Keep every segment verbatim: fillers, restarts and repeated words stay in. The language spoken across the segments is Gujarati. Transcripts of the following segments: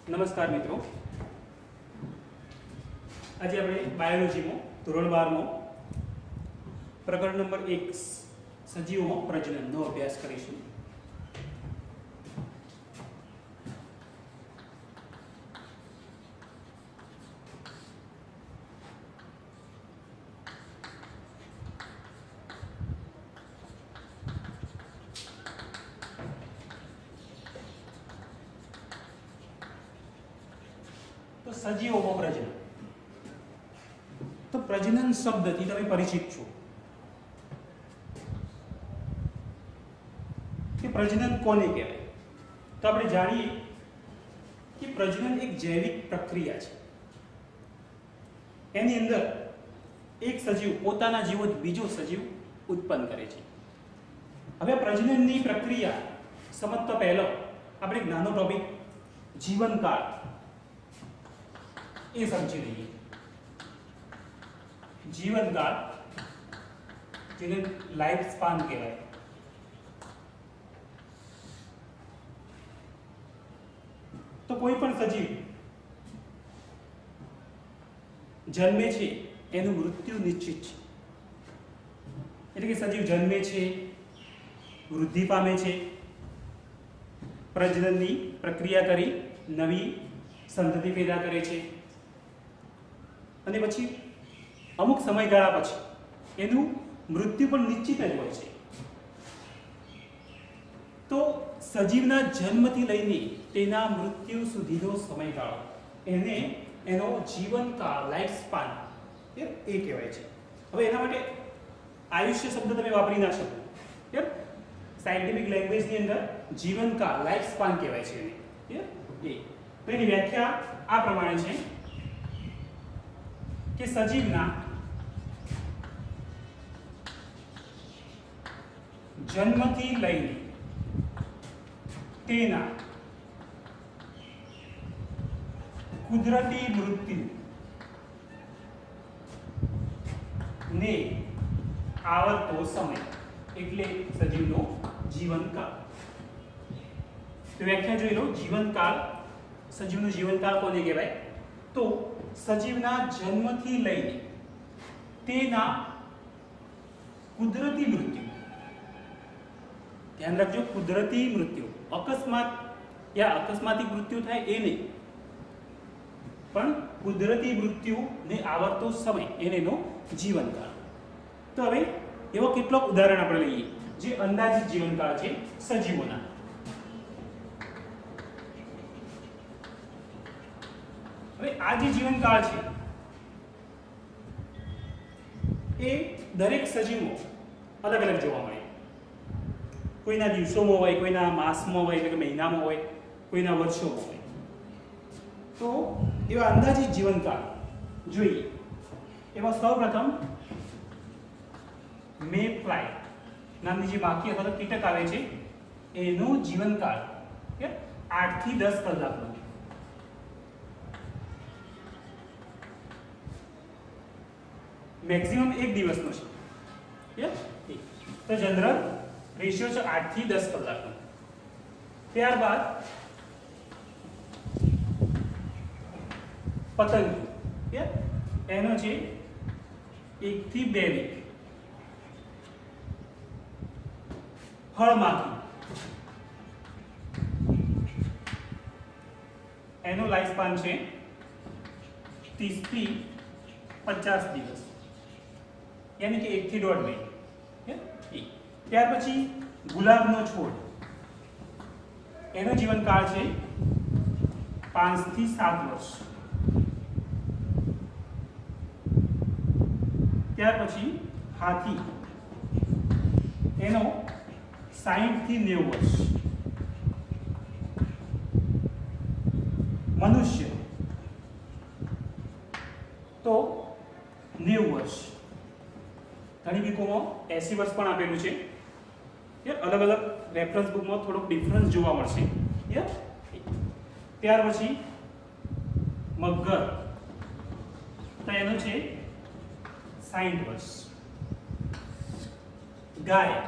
नमस्कार मित्रों, आज આપણે બાયોલોજીમાં ધોરણ બાર માં પ્રકરણ નંબર એક સજીવોમાં પ્રજનનનો અભ્યાસ કરીશું. तो सजीवों प्रजनन, तो प्रजनन शब्द थी तमे परिचित छो कि प्रजनन कोने कहेवाय. तो આપણે જાણીએ કે પ્રજનન એક જૈવિક પ્રક્રિયા છે. એની અંદર એક સજીવ પોતાના જીવોત બીજો સજીવ ઉત્પન્ન કરે છે. હવે પ્રજનનની પ્રક્રિયા સમજતા પહેલા આપણે એક નાનો ટોપિક જીવનકાળ એ સમજી લઈએ. જીવનકાળ જેને લાઈફ સ્પાન કહેવાય. તો કોઈ પણ સજીવ જન્મે છે એનું મૃત્યુ નિશ્ચિત છે. એટલે કે સજીવ જન્મે છે, વૃદ્ધિ પામે છે, પ્રજનનની પ્રક્રિયા કરી નવી સંતતિ પેદા કરે છે અને પછી અમુક સમયગાળા પછી એનું મૃત્યુ પણ નિશ્ચિત જ હોય છે. તો સજીવના જન્મથી લઈને તેના મૃત્યુ સુધીનો સમયગાળો એને એનો જીવનકાળ લાઈફ સ્પાન એ કહેવાય છે. હવે એના માટે આયુષ્ય શબ્દ તમે વાપરી ના શકો. સાયન્ટિફિક લેંગ્વેજની અંદર જીવનકાળ લાઈફ સ્પાન કહેવાય છે એને. એ તો એની વ્યાખ્યા આ પ્રમાણે છે કે સજીવના જન્મથી લઈને તેના કુદરતી મૃત્યુ ને આવતો સમય એટલે સજીવનો જીવનકાળ. તો વ્યાખ્યા જોઈ લો. જીવનકાળ, સજીવનો જીવનકાળ કોને કહેવાય? તો સજીવના જન્મથી લઈને તેના કુદરતી મૃત્યુ, ધ્યાન રાખજો, કુદરતી મૃત્યુ, અકસ્માત યા અકસ્માતિક મૃત્યુ થાય એ નહીં, પણ કુદરતી મૃત્યુને આવરતો સમય એને એનો જીવનકાળ. તો હવે એવો કેટલોક ઉદાહરણ આપણે લઈએ જે અંદાજિત જીવનકાળ છે સજીવોના. હવે આ જે જીવનકાળ છે એ દરેક સજીવો અલગ અલગ જોવા મળે. કોઈના દિવસોમાં હોય, કોઈના માસમાં હોય એટલે કે મહિનામાં હોય, કોઈના વર્ષોમાં હોય. તો એવા અંદાજિત જીવનકાળ જોઈએ. એમાં સૌપ્રથમ મે ફ્લાય નામની જે બાકી અથવા તો કીટક આવે છે એનો જીવનકાળ આઠ થી દસ કલાકનો. મેક્સિમમ એક દિવસનો છે. તો જનરલ રેશિયો છે આઠ થી દસ કલાકનો. ત્યારબાદ પતંગ એનો છે એક થી બે વીક. ફળમાખી એનો લાઈફ સ્પાન છે ત્રીસ થી પચાસ દિવસ, યાની કે એક થી દોઢ મહિના. ત્યાર પછી ગુલાબનો છોડ એનો જીવનકાળ છે પાંચ થી સાત વર્ષ. ત્યાર પછી હાથી એનો સાઠ થી નેવું વર્ષ. મનુષ્ય તો નેવું વર્ષ. ઘણી બુકોમાં એસી વર્ષ પણ આપેલું છે. અલગ અલગ રેફરન્સ બુકમાં થોડોક ડિફરન્સ જોવા મળશે. ત્યાર પછી મગર તો એનો છે સાઠ વર્ષ. ગાય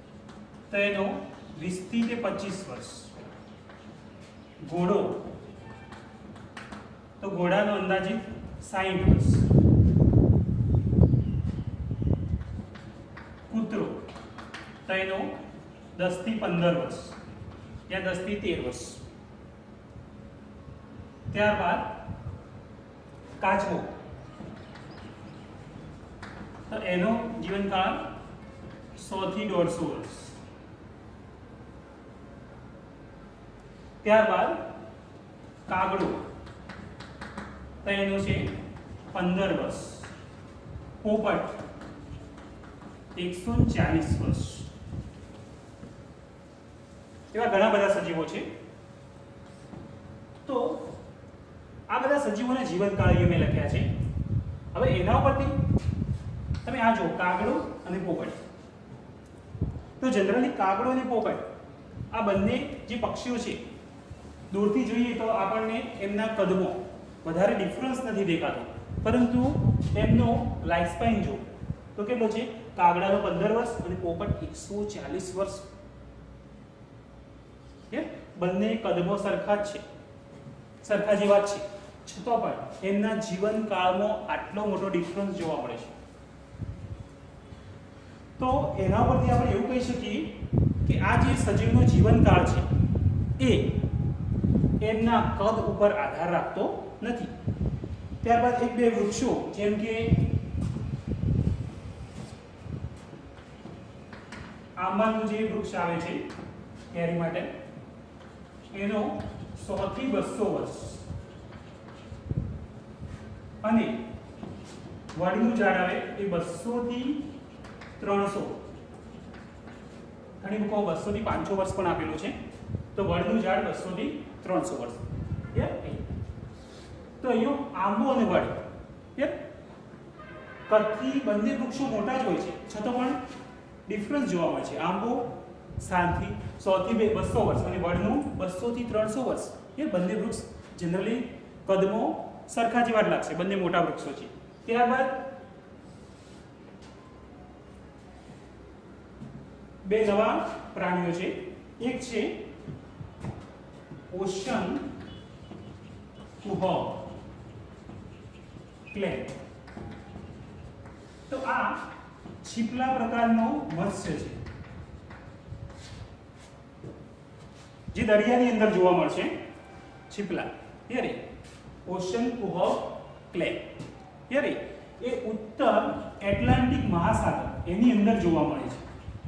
તો એનો વીસ થી પચીસ વર્ષ. ઘોડો તો ઘોડાનો અંદાજિત સાઠ વર્ષ, કૂતરો તો એનો દસ થી પંદર વર્ષ યા દસ થી તેર વર્ષ. ત્યારબાદ કાચબો તો એનો જીવનકાળ સો થી દોઢસો વર્ષ. ત્યારબાદ કાગડો તો એનો છે પંદર વર્ષ. પોપટ એકસો ચાલીસ વર્ષ. એવા ઘણા બધા સજીવો છે. તો આ બધા સજીવોના જીવનકાળ મેં લખ્યા છે. હવે એના ઉપરથી તમે આ જો કાગડો અને પોપટ, તો જનરલી કાગડો અને પોપટ આ બંને જે પક્ષીઓ છે દૂરથી જોઈએ તો આપણને એમના કદમાં વધારે ડિફરન્સ નથી દેખાતો, પરંતુ એમનો લાઈફ સ્પાન જો તો કેટલો છે? કાગડાનો પંદર વર્ષ અને પોપટ એકસો ચાલીસ વર્ષ. કે બંને કદમાં સરખા જ છે, સરખા જેવા જ છે, છતાં પણ એમના જીવનકાળમાં આટલો મોટો ડિફરન્સ જોવા મળે છે. તો એના પરથી આપણે એવું કહી શકીએ કે આ જે સજીવનો જીવનકાળ છે એ એમના કદ ઉપર આધાર રાખતો નથી. ત્યારબાદ એક બે વૃક્ષો જેમ કે આંબાનું જે વૃક્ષ આવે છે કેરી માટે, એનો સો થી બસો વર્ષ, અને વડનું ઝાડ આવે એ બસો થી ત્રણસો, ઘણી બુકો બસો થી પાંચસો વર્ષ પણ આપેલું છે. તો વડનું ઝાડ બસો થી ત્રણસો વર્ષ. તો અહીંયા આંબો અને વડ કદથી બંને વૃક્ષો મોટા જ હોય છે, છતાં પણ ડિફરન્સ જોવા મળે છે. આંબો સાતથી સો થી બસો વર્ષ અને વડનું બસો થી ત્રણસો વર્ષ. એ બંને વૃક્ષ જનરલી કદમાં સરખા જેવા જ લાગશે, બંને મોટા વૃક્ષો છે. ત્યારબાદ બે નવા પ્રાણીઓ છે. એક છે ઓશન કુહોગ ક્લેબ. તો આ છીપલા પ્રકારનો મત્સ્ય છે જે દરિયાની અંદર જોવા મળશે. છીપલા યારે ઓશન કુહોગ ક્લેબ યારે એ ઉત્તર એટલાન્ટિક મહાસાગર એની અંદર જોવા મળે છે.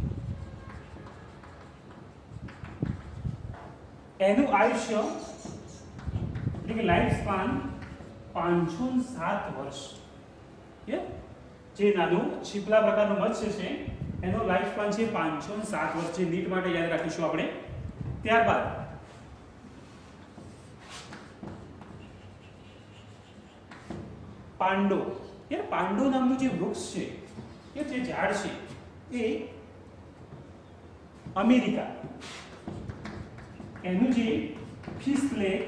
એનું આયુષ્ય એટલે કે લાઈફ સ્પાન પાંચસો સાત વર્ષ. જે નાનું છીપલા પ્રકારનું મત્સ્ય છે એનો લાઈફ સ્પાન છે પાંચસો સાત વર્ષ. જે નીટ માટે યાદ રાખીશું આપણે. ત્યારબાદ પાંડો. યાર પાંડો નામનું જે વૃક્ષ છે કે જે ઝાડ છે એ અમેરિકા એનું જે ફિશ લેક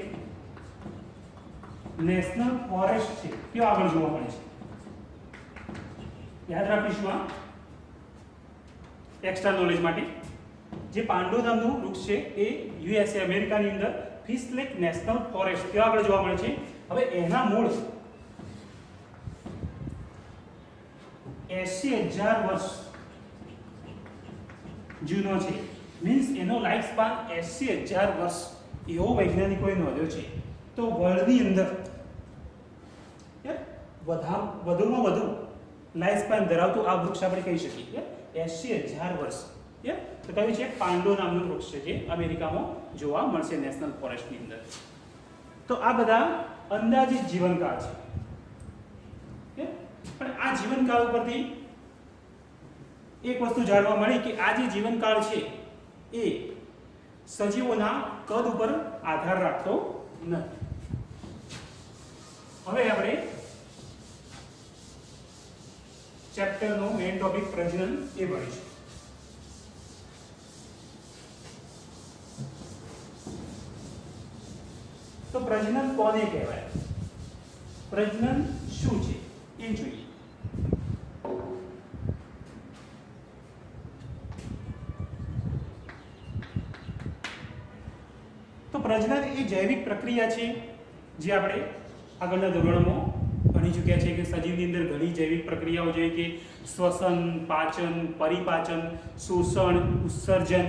નેશનલ ફોરેસ્ટ છે તે આગળ જોવા મળે છે. યાદ રાખીશું આ એક્સ્ટ્રા નોલેજ માટે. જે પાંડો નામનું વૃક્ષ છે એ યુએસએ અમેરિકાની અંદર ફિશ લેક નેશનલ ફોરેસ્ટ તે આગળ જોવા મળે છે. હવે એના મૂળ એસી હજાર વર્ષ જૂનો છે. મીન્સ એનો લાઈફ સ્પાન એસી હજાર વર્ષ એવો વૈજ્ઞાનિકોએ નોંધ્યો છે. તો વર્લ્ડની અંદર વધુમાં વધુ લાઈફ સ્પાન ધરાવતું આ વૃક્ષ આપણે કહી શકીએ એસી હજાર વર્ષ. તો કયું છે? પાંડો નામનું વૃક્ષ છે જે અમેરિકામાં જોવા મળશે નેશનલ ફોરેસ્ટની અંદર. તો આ બધા અંદાજિત જીવનકાળ છે. પણ આ જીવનકાળ ઉપરથી એક વસ્તુ જાણવા મળી કે આ જે જીવનકાળ છે એ સજીવોના કદ ઉપર આધાર રાખતો નથી. હવે આપણે ચેપ્ટરનો મેઇન ટોપિક પ્રજનન એ ભણીશું. તો પ્રજનન કોને કહેવાય? પ્રજનન શું છે એ જોઈએ. તો પ્રજનન એ જૈવિક પ્રક્રિયા છે જે આપણે આગળના ધોરણમાં ભણી ચૂક્યા છે કે સજીવની અંદર ઘણી જૈવિક પ્રક્રિયાઓ જેવી કે શ્વસન, પાચન, પરિપાચન, શોષણ, ઉત્સર્જન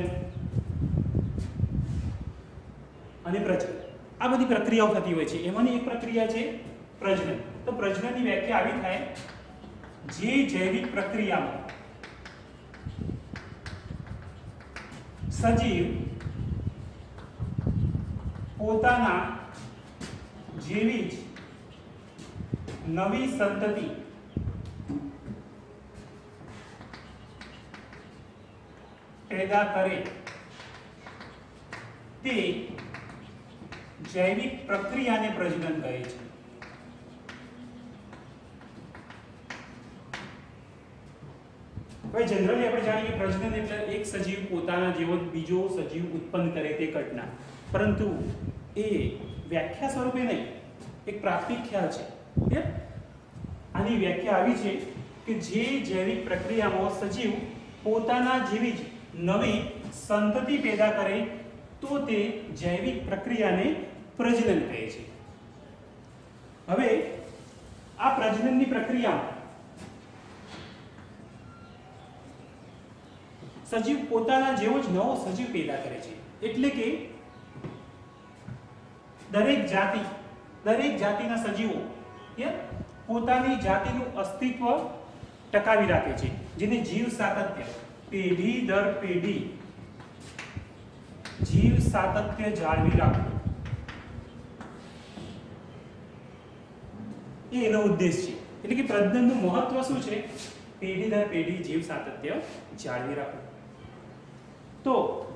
અને પ્રજનન, આ બધી પ્રક્રિયાઓ થતી હોય છે. એમાંની એક પ્રક્રિયા છે પ્રજનન. તો પ્રજનનની વ્યાખ્યા આવી થાય, જે જૈવિક પ્રક્રિયામાં સજીવ પોતાના જેવી જ નવી સંતતિ પેદા કરે તે જૈવિક પ્રક્રિયાને પ્રજનન કહે છે. ભાઈ જનરલી આપણે જાણીએ પ્રજનન એટલે એક સજીવ પોતાના જેવો બીજો સજીવ ઉત્પન્ન કરે તે ઘટના, પરંતુ એ વ્યાખ્યા સ્વરૂપે નહીં, એક પ્રાથમિક ખ્યાલ છે. આની વ્યાખ્યા આવી છે કે જે જૈવિક પ્રક્રિયામાં સજીવ પોતાના જેવી જ નવી સંતતિ પેદા કરે તો તે જૈવિક પ્રક્રિયાને પ્રજનન કહે છે. હવે આ પ્રજનનની પ્રક્રિયામાં સજીવ પોતાના જેવો જ નવો સજીવ પેદા કરે છે, એટલે કે દરેક જાતિ દરેક જાતિના સજીવો પોતાની જાતિનું અસ્તિત્વ ટકાવી રાખે છે, જેને જીવ સાતત્ય, પેઢી દર પેઢી જીવ સાતત્ય જાળવી રાખવું એ એનો ઉદ્દેશ છે. એટલે કે પ્રજનનનું મહત્વ શું છે? પેઢી દર પેઢી જીવ સાતત્ય જાળવી રાખવું. તો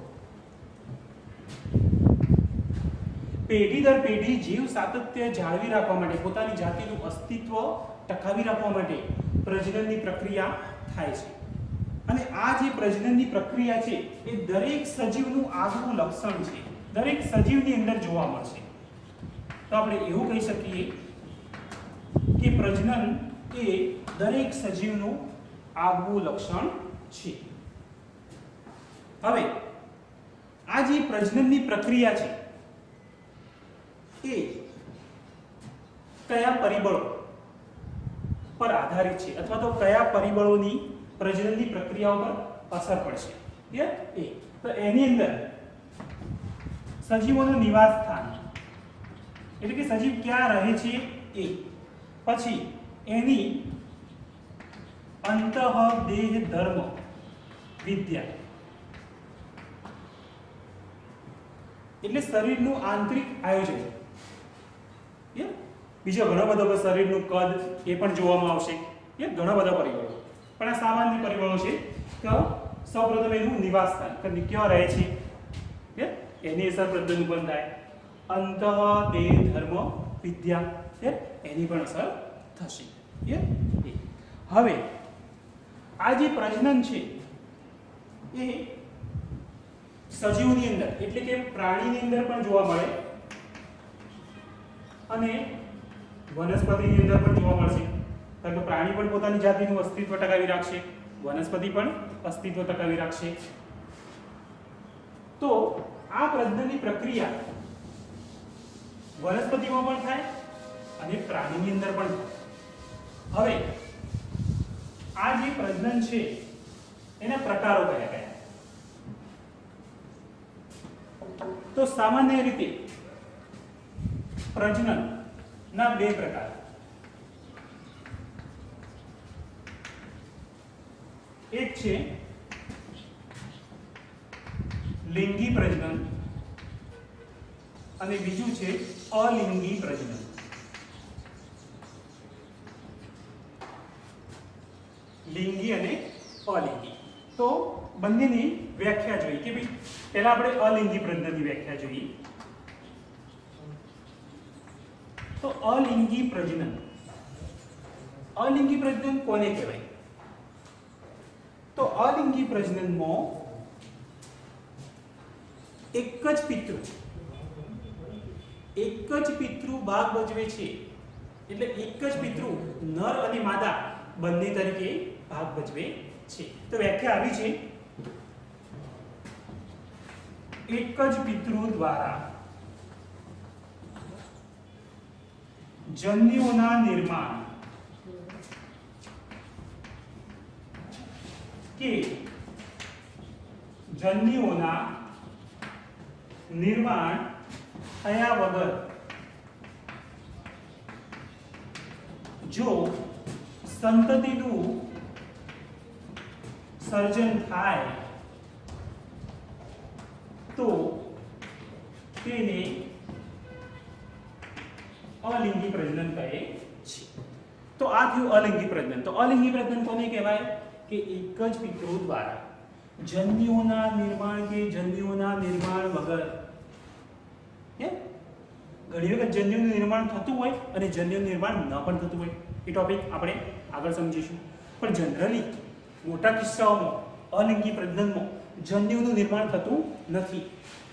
પેઢી દર પેઢી જીવ સાતત્ય જાળવી રાખવા માટે, પોતાની જાતિનું અસ્તિત્વ ટકાવી રાખવા માટે પ્રજનનની પ્રક્રિયા થાય છે. અને આ જે પ્રજનનની પ્રક્રિયા છે એ દરેક સજીવનું આગવું લક્ષણ છે, દરેક સજીવની અંદર જોવા મળશે. તો આપણે એવું કહી શકીએ કે પ્રજનન એ દરેક સજીવનું આગવું લક્ષણ છે. હવે આ જે પ્રજનનની પ્રક્રિયા છે એ કયા પરિબળો પર આધારિત છે, અથવા તો કયા પરિબળોની પ્રજનનની પ્રક્રિયાઓ પર અસર પડશે એ તો એની અંદર સજીવોનું નિવાસ સ્થાન, એટલે કે સજીવ ક્યાં રહે છે એ, પછી એની અંતઃદેહ ધર્મ વિદ્યા, એટલે શરીરનું આંતરિક આયોજન, બીજો ઘણો બધો શરીરનું કદ એ પણ જોવામાં આવશે, એ ઘણા બધા પરિબળો, પણ આ સામાન્ય પરિબળો છે. તો સૌપ્રથમ એનું નિવાસ સ્થાન, કે ક્યાં રહે છે એની અસર પ્રજનન ઉપર થાય. અંતઃદેહ ધર્મ વિદ્યા એની પણ અસર થશે. હવે આ જે પ્રજનન છે એ સજીવની અંદર, એટલે કે પ્રાણીની અંદર પણ જોવા મળે અને વનસ્પતિની અંદર પણ જોવા મળશે. કારણ કે પ્રાણી પણ પોતાની જાતિનું અસ્તિત્વ ટકાવી રાખશે, વનસ્પતિ પણ અસ્તિત્વ ટકાવી રાખશે. તો આ પ્રજનનની પ્રક્રિયા વનસ્પતિમાં પણ થાય અને પ્રાણીની અંદર પણ થાય. હવે આ જે પ્રજનન છે એના પ્રકારો કયા કયા? તો સામાન્ય રીતે પ્રજનન ના બે પ્રકાર, એક છે લિંગી પ્રજનન અને બીજું છે અલિંગી પ્રજનન. લિંગી અને અલિંગી. તો બંનેની વ્યાખ્યા જોઈએ કે ભાઈ પહેલા આપણે અલિંગી પ્રજનનની વ્યાખ્યા જોઈએ. તો અલિંગી પ્રજનન, અલિંગી પ્રજનન કોને કહેવાય? તો અલિંગી પ્રજનનમાં એક જ પિતૃ એક જ પિતૃ ભાગ ભજવે છે, એટલે એક જ પિતૃ નર અને માદા બંને તરીકે ભાગ ભજવે છે. તો વ્યાખ્યા આવી છે, એક જ પિતૃ દ્વારા જન્યુઓના નિર્માણ કે જન્યુઓના નિર્માણ થયા વગર જો સંતતિનું સર્જન થાય તો તેને અલિંગી પ્રજનન કહે છે. તો આ થયું અલિંગી પ્રજનન. તો અલિંગી પ્રજનન કોને કહેવાય કે એક જ પિતૃ દ્વારા જન્યુઓના નિર્માણ કે જન્યુઓના નિર્માણ વગર, હે ઘણી વખત જન્યુનું નિર્માણ થતું હોય અને જન્યુનું નિર્માણ ન પણ થતું હોય. એ ટોપિક આપણે આગળ સમજીશું. પણ જનરલી મોટા કિસ્સાઓમાં અલિંગી પ્રજનનમાં જન્યુનું નિર્માણ થતું નથી.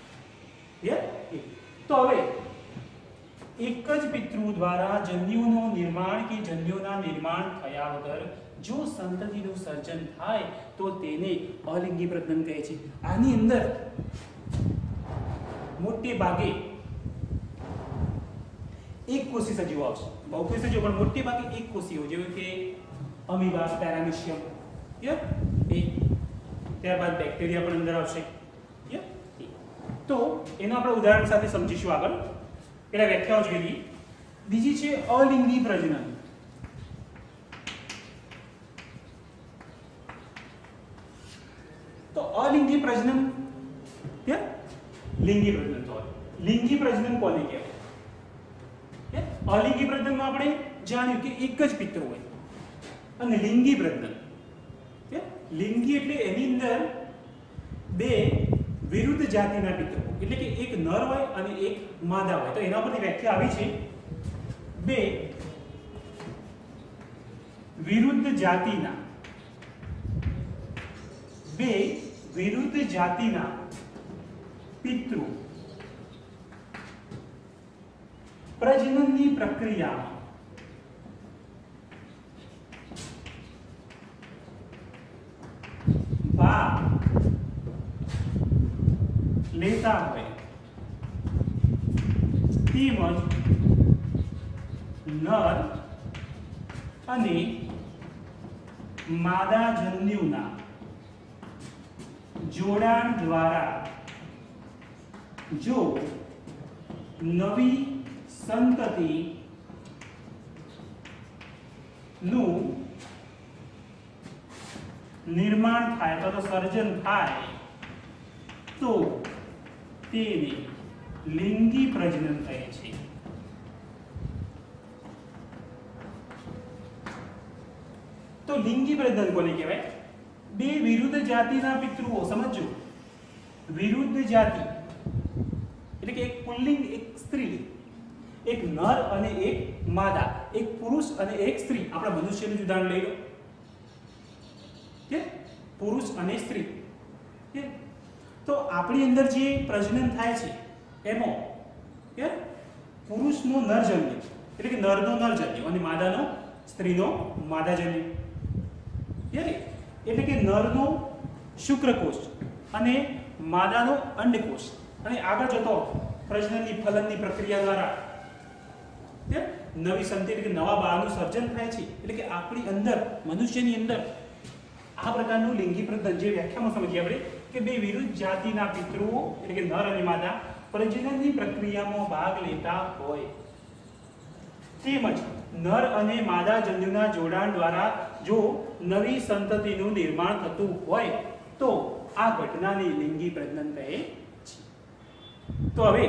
તો હવે એક જ પિતૃ દ્વારા જન્યુનું નિર્માણ કે જન્યુના નિર્માણ થયા વગર જો સંતતિનું સર્જન થાય તો તેને અલિંગી પ્રજનન કહે છે. આની અંદર મોટે ભાગે એક કોષી સજીવો આવશે. બહુકોષી સજીવો પણ મોટે ભાગે એક કોષીઓ, જેવું કે અમીબા, પેરામીશિયમ, એ ત્યારબાદ બેક્ટેરિયા પણ અંદર આવશે. તો એનું આપણે ઉદાહરણ સાથે સમજીશું આગળ. પેલા વ્યાખ્યાઓ જોઈ લઈએ. બીજી છે અલિંગી પ્રજનન. તો અલિંગી પ્રજનન કે લિંગી પ્રજનન, સોરી લિંગી પ્રજનન કોને કહેવાય? અલિંગી પ્રજનનમાં આપણે જાણ્યું કે એક જ પિતૃ હોય. અને લિંગી પ્રજનન, લિંગી એટલે એની અંદર બે વિરુદ્ધ જાતિના પિતૃ, એટલે કે એક નર હોય અને એક માદા હોય. તો એના પરથી વ્યાખ્યા આવી છે, બે વિરુદ્ધ જાતિના બે વિરુદ્ધ જાતિના પિતૃ પ્રજનનની પ્રક્રિયામાં ભાગ લેતા હોય તેમજ નર અને માદા જન્યુના જોડાણ દ્વારા જો નવી સંતતિ નું નિર્માણ થાય તો સર્જન થાય તો તેને લિંગી પ્રજનન કહે છે. તો લિંગી પ્રજનન કોને કહેવાય? બે વિરુદ્ધ જાતિના પિતૃઓ, સમજો વિરુદ્ધ જાતિ એટલે કે એક પુલ્લિંગ એક સ્ત્રીલિંગ, એક નર અને એક માદા, એક પુરુષ અને એક સ્ત્રી. આપણા મનુષ્યનું જ ઉદાહરણ લઈ લો કે પુરુષ અને સ્ત્રી. કે તો આપણી અંદર જે પ્રજનન થાય છે એમાં કે પુરુષનો નરજન્ય એટલે કે નરનો નરજન્ય અને માદાનો સ્ત્રીનો માદાજન્ય, એટલે કે નરનો શુક્રકોષ અને માદાનો અંડકોષ. અને આગળ જતો પ્રજનનની ફલનની પ્રક્રિયા દ્વારા નવી સંતતિ એટલે કે નવા બાળનું સર્જન થાય છે. એટલે કે આપણી અંદર મનુષ્યની અંદર આ પ્રકારનું લિંગી પ્રજનન, જે વ્યાખ્યામાં સમજીએ આપણે કે બે વિરુદ્ધ જાતિના પિતૃઓ એટલે કે નર અને માદા પ્રજનનની પ્રક્રિયામાં ભાગ લેતા હોય તેમજ નર અને માદા જન્યુના જોડાણ દ્વારા જો નવી સંતતિનું નિર્માણ થતું હોય તો આ ઘટનાને લિંગી પ્રજનન કહે છે. તો હવે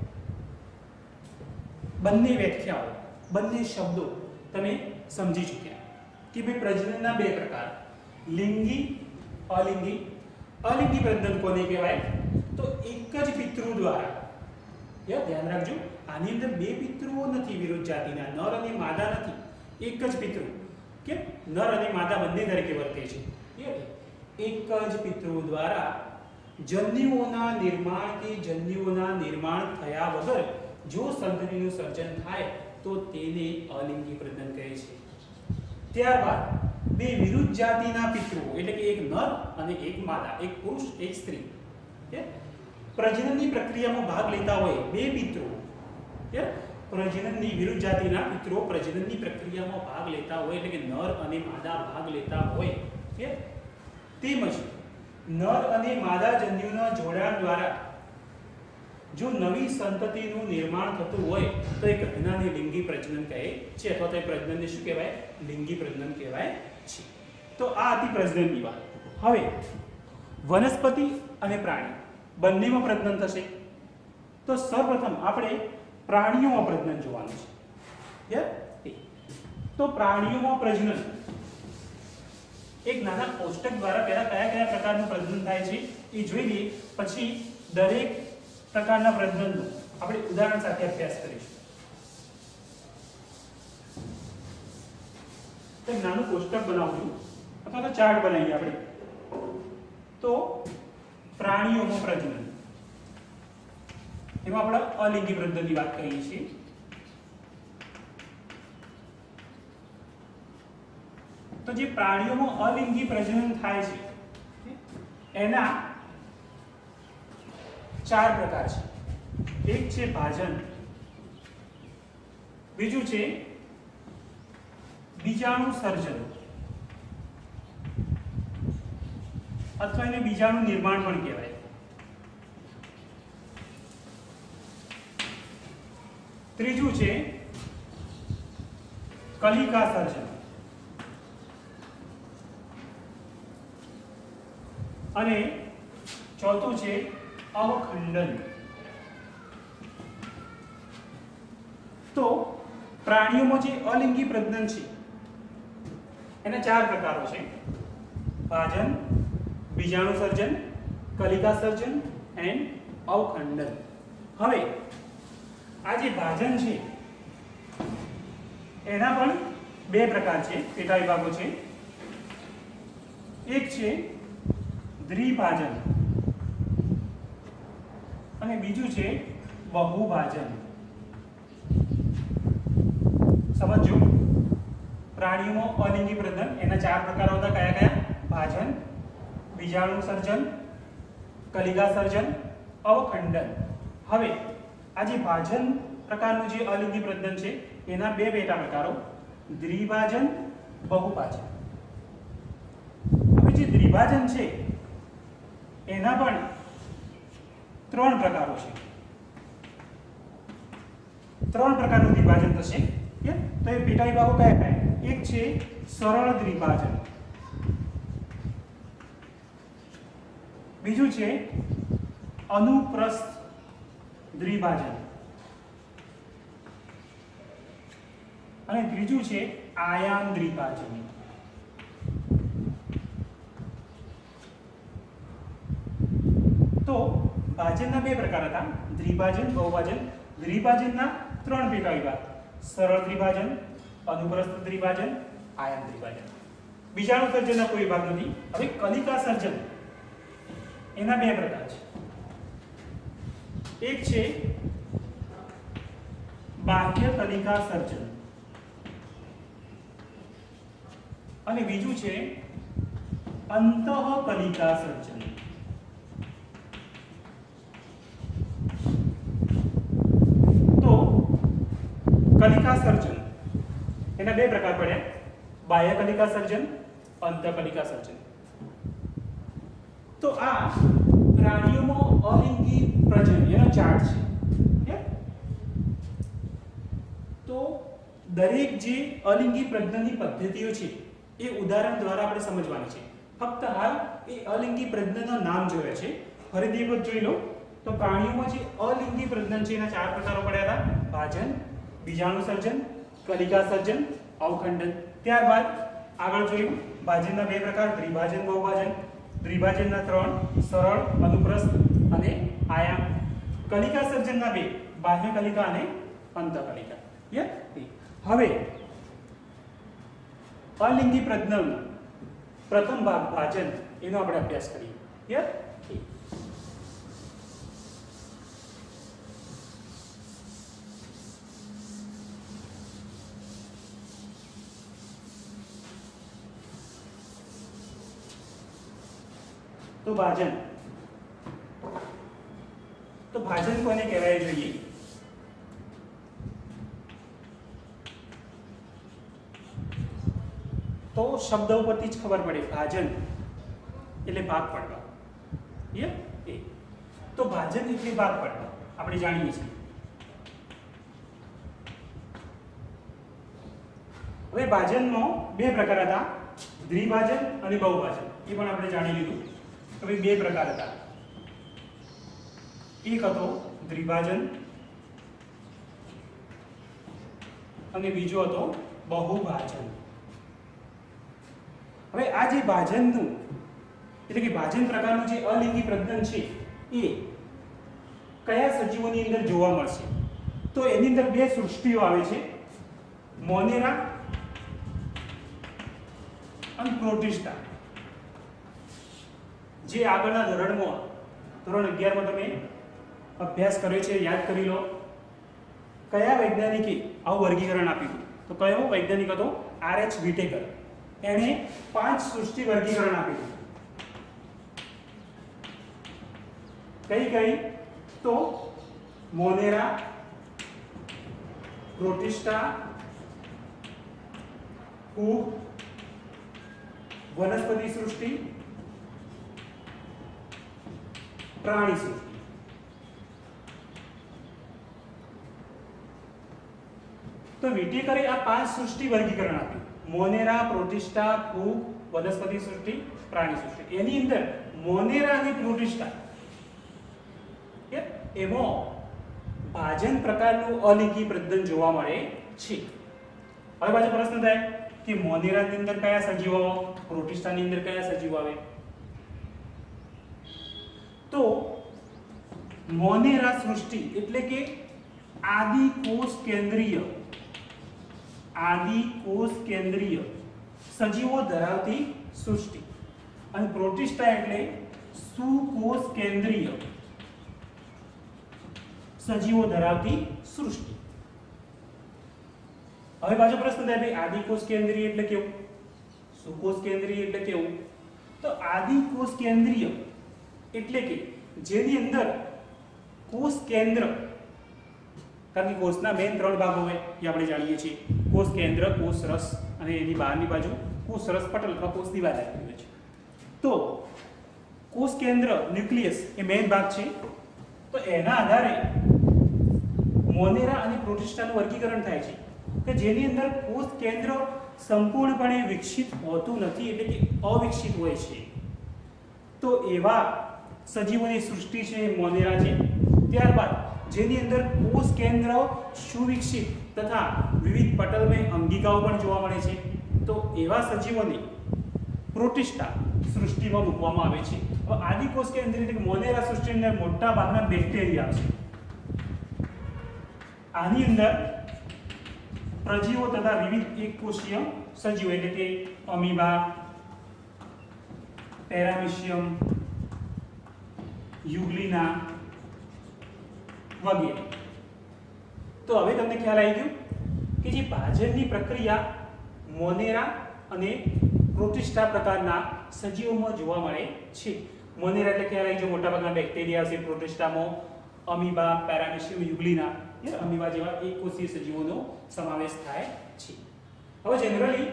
બંને વ્યાખ્યાઓ, બંને શબ્દો તમે સમજી ચૂક્યા કે ભાઈ પ્રજનનના બે પ્રકાર, લિંગી, અલિંગી. અલિંગી પ્રજનન કોને કહેવાય? તો એક જ પિતૃ દ્વારા, ધ્યાન રાખજો, આની અંદર બે પિતૃઓ નથી વિરુદ્ધ જાતિના, નર અને માદા નથી, એક જ પિતૃ કે નર અને માદા બંને તરીકે વર્તે છે. એક જ પિતૃ દ્વારા જન્યુઓના નિર્માણ કે જન્યુઓના નિર્માણ થયા વગર જો સંતતિનું સર્જન થાય તો તેને અલિંગી પ્રજનન કહે છે. ત્યારબાદ બે વિરુદ્ધ જાતિના પિતૃઓ એટલે કે એક નર અને એક માદા, એક પુરુષ એક સ્ત્રી, પ્રજનનની પ્રક્રિયામાં ભાગ લેતા હોય બે પિતૃઓ, પ્રજનનની વિરુદ્ધ જાતિના પિતૃઓ પ્રજનનની પ્રક્રિયામાં ભાગ લેતા હોય એટલે કે નર અને માદા ભાગ લેતા હોય કે તેમજ નર અને માદા જન્યુના જોડાણ દ્વારા જો નવી સંતતિનું નિર્માણ થતું હોય તો એ ઘટનાને લિંગી પ્રજનન કહે છે અથવા તો એ પ્રજનનને શું કહેવાય? લિંગી પ્રજનન કહેવાય છે. તો આ હતી પ્રજનનની વાત. હવે વનસ્પતિ અને પ્રાણી બંનેમાં પ્રજનન થશે. તો સર્વપ્રથમ આપણે પ્રાણીઓમાં પ્રજનન જોવાનું છે. તો પ્રાણીઓમાં પ્રજનન એક નાના કોષ્ટક દ્વારા પહેલા કયા કયા પ્રકારનું પ્રજનન થાય છે એ જોઈ લઈએ, પછી દરેક પ્રકારના પ્રજનનનો આપણે ઉદાહરણ સાથે અભ્યાસ કરીશું. એક નાનું કોષ્ટક બનાવવું અથવા તો ચાર્ટ બનાવીએ આપણે. તો પ્રાણીઓમાં પ્રજનન, એમાં આપણે અલિંગી પ્રજનનની વાત કરીએ છીએ. તો જે પ્રાણીઓમાં અલિંગી પ્રજનન થાય છે એના ચાર પ્રકાર છે. એક છે ભાજન, બીજું છે બીજાણુ સર્જન અથવા એને બીજાણુ નિર્માણ પણ કહેવાય. ત્રીજું છે કલિકા સર્જન અને ચોથું છે અવખંડન. તો પ્રાણીઓમાં જે અલિંગી પ્રજનન છે એના ચાર પ્રકારો છે: ભાજન, બીજાણુ સર્જન, કલિકા સર્જન એન્ડ અવખંડન. હવે આ જે ભાજન છે એના પણ બે પ્રકાર છે, પેટા વિભાગો છે. એક છે દ્વિભાજન અને બીજું છે બહુભાજન. સમજો, પ્રાણીઓમાં અલિંગી પ્રજનન એના ચાર પ્રકારો હતા. કયા કયા? ભાજન, બીજાણુ સર્જન, કલિકા સર્જન, અવખંડન. હવે આ જે ભાજન પ્રકારનું જે અલિંગી પ્રજનન છે એના બે પેટા પ્રકારો, દ્વિભાજન, બહુભાજન. હવે જે દ્વિભાજન છે એના પણ ત્રણ પ્રકારો છે. ત્રણ પ્રકારનું દ્વિભાજન થશે. તો એ પેટા વિભાગો કયા કયા? એક છે સરળ દ્વિભાજન, બીજું છે અનુપ્રસ્થ દ્વિભાજન અને ત્રીજું છે આયામ દ્વિભાજન. તો ભાજનના બે પ્રકાર હતા, દ્વિભાજન, બહુભાજન. દ્વિભાજનના ત્રણ પેટા વિભાગ: સરળ દ્વિભાજન, અનુપ્રસ્થ દ્વિભાજન, આયામ દ્વિભાજન. બીજાણુ સર્જનના કોઈ વિભાગ નથી. હવે કલિકા સર્જન એના બે પ્રકાર છે. એક છે બાહ્ય કલિકા સર્જન અને બીજું છે અંતઃકલિકા સર્જન. તો કલિકા સર્જન એના બે પ્રકાર પડ્યા: બાહ્ય કલિકા સર્જન, અંતઃકલિકા સર્જન. તો આ પ્રાણીઓમાં અલિંગી પ્રજનન એનો ચાર્ટ છે. તો દરેક જે અલિંગી પ્રજનનની પદ્ધતિઓ છે એ ઉદાહરણ દ્વારા આપણે સમજવાની છે. ફક્ત હાલ એ અલિંગી પ્રજનનના નામ જોયા છે. ફરીથી એક વખત જોઈ લો. તો પ્રાણીઓમાં જે અલિંગી પ્રજનન છે એના ચાર પ્રકારો પડ્યા હતા: ભાજન, બીજાણુ સર્જન, કલિકા સર્જન, અવખંડન. ત્યારબાદ આગળ જોયું ભાજનના બે પ્રકાર: દ્વિભાજન, બહુભાજન. દ્વિભાજનના ત્રણ: સરળ, અનુપ્રસ્થ અને આયામ. કલિકા સર્જનના બે: બાહ્ય કલિકા અને અંતઃકલિકા. હવે અલિંગી પ્રજનન પ્રથમ ભાગ ભાજન એનો આપણે અભ્યાસ કરીએ. ક્લિયર? તો ભાજન, તો ભાજન કોને કહેવાય જોઈએ? તો શબ્દ ઉપરથી જ ખબર પડે, ભાજન એટલે ભાગ પાડવા. એ એ તો ભાજન એટલે ભાગ પાડવા આપણે જાણીએ છીએ. હવે ભાજનમાં બે પ્રકાર હતા, દ્વિભાજન અને બહુભાજન. એ પણ આપણે જાણી લીધું. હવે બે પ્રકાર હતા, એક હતો દ્વિભાજન અને બીજો હતો બહુભાજન. હવે આ જે ભાજનનું એટલે કે ભાજન પ્રકારનું જે અલિંગી પ્રજનન છે એ કયા સજીવોની અંદર જોવા મળશે? તો એની અંદર બે સૃષ્ટિઓ આવે છે, મોનેરા અને પ્રોટિસ્ટા. જે આગળના ધોરણમાં ધોરણ અગિયાર માં તમે અભ્યાસ કર્યો છે, યાદ કરી લો. કયા વૈજ્ઞાનિકે આવું વર્ગીકરણ આપ્યું? તો કયો વૈજ્ઞાનિક હતો? R H Whittaker. એણે પાંચ સૃષ્ટિ વર્ગીકરણ આપ્યું. કઈ કઈ? તો મોનેરા, પ્રોટિસ્ટા, ફૂગ, વનસ્પતિ સૃષ્ટિ, પ્રાણી સૃષ્ટિ. તો વિટેકરે આ પાંચ સૃષ્ટિ વર્ગીકરણ આપ્યું, મોનેરા, પ્રોટિસ્ટા, ફૂગ, વનસ્પતિ સૃષ્ટિ, પ્રાણી સૃષ્ટિ. એની અંદર મોનેરા અને પ્રોટિસ્ટા એમાં ભાજન પ્રકારનું અલિંગી પ્રજનન જોવા મળે છે. હવે પાછો પ્રશ્ન થાય કે મોનેરાની અંદર કયા સજીવો આવે, પ્રોટિસ્ટાની અંદર કયા સજીવો આવે? તો મોનેરા સૃષ્ટિ એટલે કે આદિ કોષ કેન્દ્રીય આદિ કોષ કેન્દ્રીય સજીવો ધરાવતી સૃષ્ટિ, અને પ્રોટિસ્ટા એટલે સુકોષ કેન્દ્રીય સજીવો ધરાવતી સૃષ્ટિ. હવે પાછો પ્રશ્ન થાય ભાઈ આદિ કોષ કેન્દ્રીય એટલે કેવું, સુકોષ કેન્દ્રીય એટલે કેવું? તો આદિ કોષ કેન્દ્રીય એટલે કે જેની અંદર કોષ કેન્દ્ર, કારણ કે કોષના મેઇન ત્રણ ભાગો હોય એ આપણે જાણીએ છીએ, કોષ કેન્દ્ર, કોષ રસ અને એની બહારની બાજુ કોષ રસ પટલ અથવા કોષ દિવાલ આવેલી હોય છે. તો કોષ કેન્દ્ર ન્યુક્લિયસ એ મેઇન ભાગ છે. તો એના આધારે મોનેરા અને પ્રોટિસ્ટાનું વર્ગીકરણ થાય છે કે જેની અંદર કોષ કેન્દ્ર સંપૂર્ણપણે વિકસિત હોતું નથી, એટલે કે અવિકસિત હોય છે. તો એવા સજીવોની સૃષ્ટિ છે મોનેરા છે. ત્યારબાદ જેની અંદર કોષ કેન્દ્ર સુવિકસિત તથા વિવિધ પટલમય અંગિકાઓ પણ જોવા મળે છે, તો એવા સજીવોને પ્રોટિસ્ટા સૃષ્ટિમાં મૂકવામાં આવે છે. હવે આદિ કોષ કેન્દ્ર એટલે કે મોનેરા સૃષ્ટિની અંદર મોટા ભાગના બેક્ટેરિયા છે. આની અંદર પ્રજીવો તથા વિવિધ એકકોષીય સજીવો એટલે કે અમીબા, પેરામીશિયમ, યુગ્લિના વગેરે. તો હવે તમને ખ્યાલ આવી ગયો કે જે ભાજનની પ્રક્રિયા મોનેરા અને પ્રોટિસ્ટા પ્રકારના સજીવોમાં જોવા મળે છે. મોનેરા એટલે ખ્યાલ આવી ગયો, મોટાભાગના બેક્ટેરિયા છે. પ્રોટિસ્ટામાં અમીબા, પેરામીશિયમ, યુગ્લિના અમીબા જેવા એકકોષીય સજીવોનો સમાવેશ થાય છે. હવે જનરલી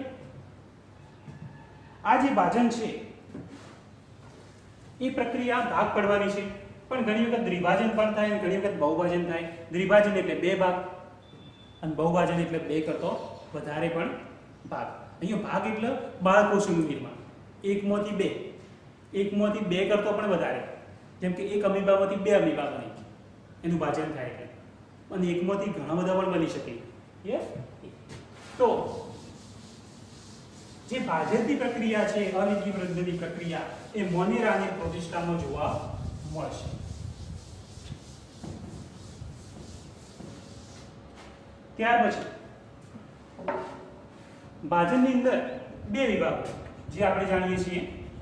આ જે ભાજન છે એ પ્રક્રિયા ભાગ પડવાની છે, પણ ઘણી વખત દ્વિભાજન પણ થાય અને ઘણી વખત બહુભાજન થાય. દ્વિભાજન એટલે બે ભાગ અને બહુભાજન એટલે બે કરતો વધારે પણ ભાગ. અહીંયા ભાગ એટલે બાળકોષનું નિર્માણ, એકમાંથી બે, એકમાંથી બે કરતો પણ વધારે. જેમ કે એક અમીબામાંથી બે અમીબા બને, એનું ભાજન થાય છે. અને એકમાંથી ઘણા બધા પણ બની શકે. યસ. તો જે ભાજનની પ્રક્રિયા છે, અલિંગી પ્રજનનની પ્રક્રિયા, એ મોનેરા અને પ્રોટિસ્ટામાં જોવા મળશે. ત્યાર પછી ભાજનની અંદર બે વિભાગો જે આપણે જાણીએ છીએ,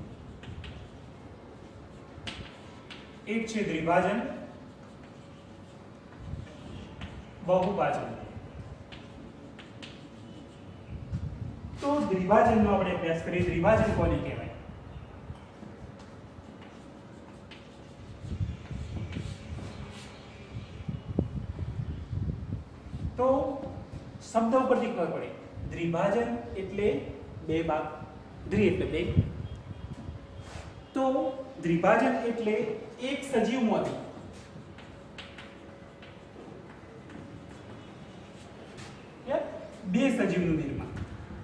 એક છે દ્વિભાજન, બહુભાજન. તો દ્વિભાજનનો આપણે અભ્યાસ કરીએ. દ્વિભાજન કોને કહેવાય? તો શબ્દ ઉપરથી ખબર પડે, દ્વિભાજન એટલે બે ભાગ, દ્વિ એટલે બે. તો દ્વિભાજન એટલે એક સજીવમાંથી બે સજીવનું નિર્માણ.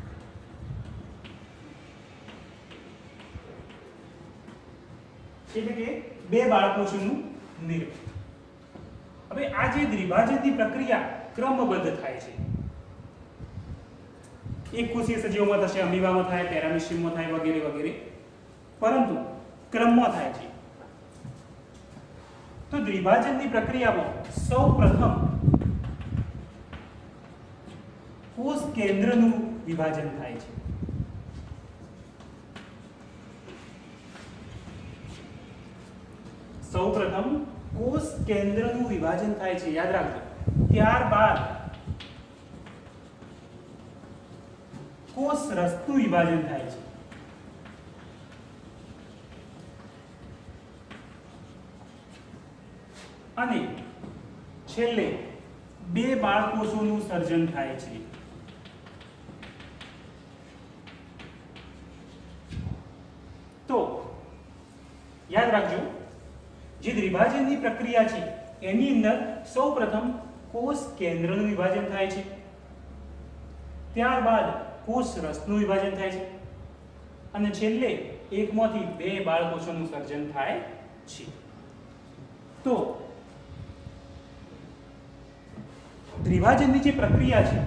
એટલે કે બે બાળકોનું નિર્માણ. હવે આ જે દ્વિભાજનની પ્રક્રિયા ક્રમબદ્ધ થાય છે. એક કોષીય સજીવોમાં થશે, અમીબામાં થાય, પેરામીશિયમમાં થાય, વગેરે વગેરે, પરંતુ ક્રમમાં થાય છે. તો દ્વિભાજનની પ્રક્રિયામાં સૌ પ્રથમ કોષ કેન્દ્રનું વિભાજન થાય છે. સૌ પ્રથમ કોષ કેન્દ્રનું વિભાજન થાય છે, યાદ રાખજો. ત્યારબાદ કોષ રસનું વિભાજન થાય છે. અને છેલ્લે બે બાળકોષોનું સર્જન થાય છે. તો યાદ રાખજો, જે દ્વિભાજનની પ્રક્રિયા છે એની અંદર સૌપ્રથમ કોષ કેન્દ્રનું વિભાજન થાય છે, ત્યારબાદ કોષ રસનું વિભાજન થાય છે, અને છેલ્લે એકમાંથી બે બાળકોષોનું સર્જન થાય છે. તો દ્વિભાજનની જે પ્રક્રિયા છે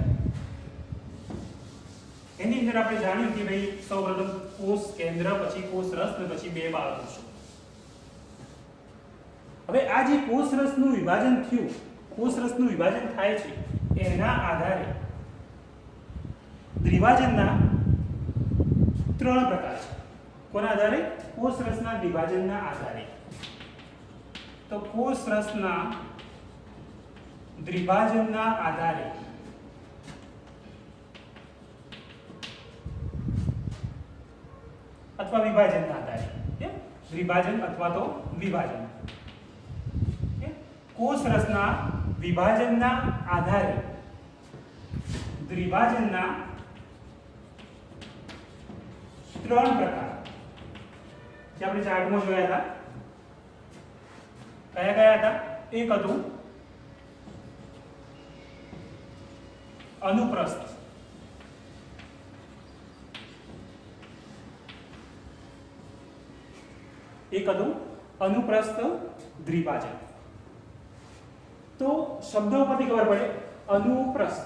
એની અંદર આપણે જાણ્યું કે ભાઈ સૌપ્રથમ કોષ કેન્દ્ર, પછી કોષ રસ અને પછી બે બાળકોષો. હવે આ જે કોષ રસનું વિભાજન થયું, કોષ રસનું વિભાજન થાય છે, એના આધારે દ્વિભાજનના ત્રણ પ્રકાર છે. કોના આધારે? કોષ રસના દ્વિભાજનના આધારે. તો કોષ રસના દ્વિભાજનના આધારે અથવા વિભાજનના આધારે, દ્વિભાજન અથવા તો વિભાજન, કોષ રસના વિભાજનના આધારે દ્વિભાજનના ત્રણ પ્રકાર જે આપણે ચાર્ટમાં જોયા હતા. કયા કયા હતા? એક હતું અનુપ્રસ્થ, એક હતું અનુપ્રસ્થ દ્વિભાજન. તો શબ્દો પરથી ખબર પડે, અનુપ્રસ્થ.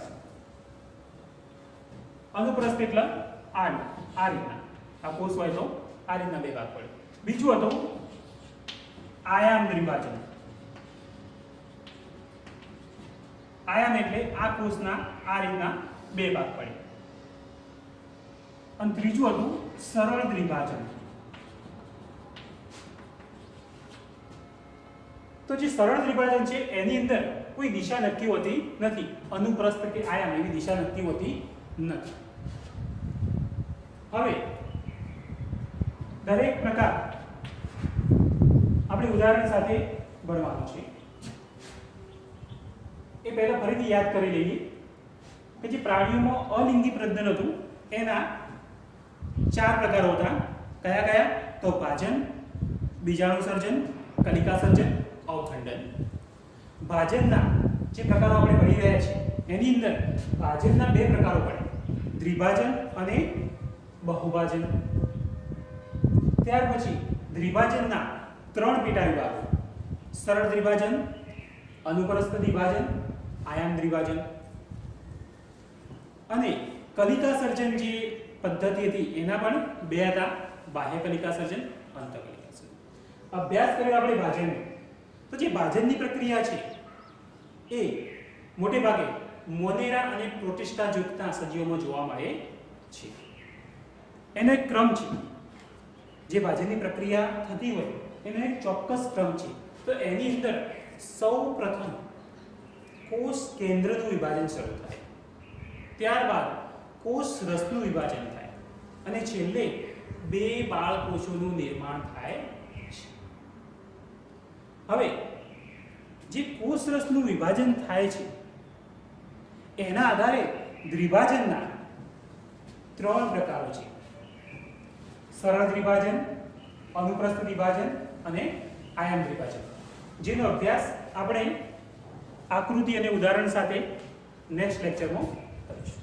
અનુપ્રસ્થ એટલે આ આ રીતના, આ કોષ હોય તો આ રીતના બે ભાગ પડે. બીજું હતું આયામ દ્વિભાજન. આયામ એટલે આ કોષના આ રીતના બે ભાગ પડે. અને ત્રીજું હતું સરળ દ્વિભાજન. તો જે સરળ દ્વિભાજન છે એની અંદર કોઈ દિશા નક્કી હોતી નથી, અનુપ્રસ્થ કે આયામ એવી દિશા નક્કી હોતી નથી. હવે દરેક પ્રકાર આપણે ઉદાહરણ સાથે ભણવાનું છે. એ પહેલા ફરીથી યાદ કરી લઈએ કે જે પ્રાણીઓમાં અલિંગી પ્રજનન હતું એના ચાર પ્રકારો હતા. કયા કયા? તો ભાજન, બીજાણુ સર્જન, કલિકા સર્જન, અવખંડન. ભાજનના જે પ્રકારો આપણે ભણી રહ્યા છીએ એની અંદર ભાજનના બે પ્રકારો પડે, દ્વિભાજન અને બહુભાજન. ત્યાર પછી દ્વિભાજનના ત્રણ પેટા વિભાગો, સરળ દ્વિભાજન, અનુપ્રસ્થ દ્વિભાજન, આયામ દ્વિભાજન. અને કલિકા સર્જન જે પદ્ધતિ હતી એના પણ બે હતા, બાહ્ય કલિકા સર્જન, અંતઃકલિકા સર્જન. અભ્યાસ કર્યો આપણે ભાજનનો. તો જે ભાજનની પ્રક્રિયા છે એ મોટે ભાગે મોનેરા અને પ્રોટિસ્ટા જૂથના સજીવોમાં જોવા મળે છે. એનો એક ક્રમ છે. જે ભાજનની પ્રક્રિયા થતી હોય એનો એક ચોક્કસ ક્રમ છે. તો એની અંદર સૌ પ્રથમ કોષ કેન્દ્રનું વિભાજન શરૂ થાય, ત્યારબાદ કોષ રસનું વિભાજન થાય, અને છેલ્લે બે બાળકોષોનું નિર્માણ થાય છે. હવે જે કોષ રસનું વિભાજન થાય છે એના આધારે દ્વિભાજનના ત્રણ પ્રકારો છે: સરળ દ્વિભાજન, અનુપ્રસ્થ દ્વિભાજન અને આયન દ્વિભાજન, જેનો અભ્યાસ આપણે આકૃતિ અને ઉદાહરણ સાથે નેક્સ્ટ લેક્ચરમાં કરીશું.